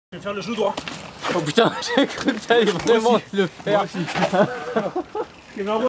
Je vais faire le genou droit. Oh putain, j'ai cru que t'allais vraiment le faire.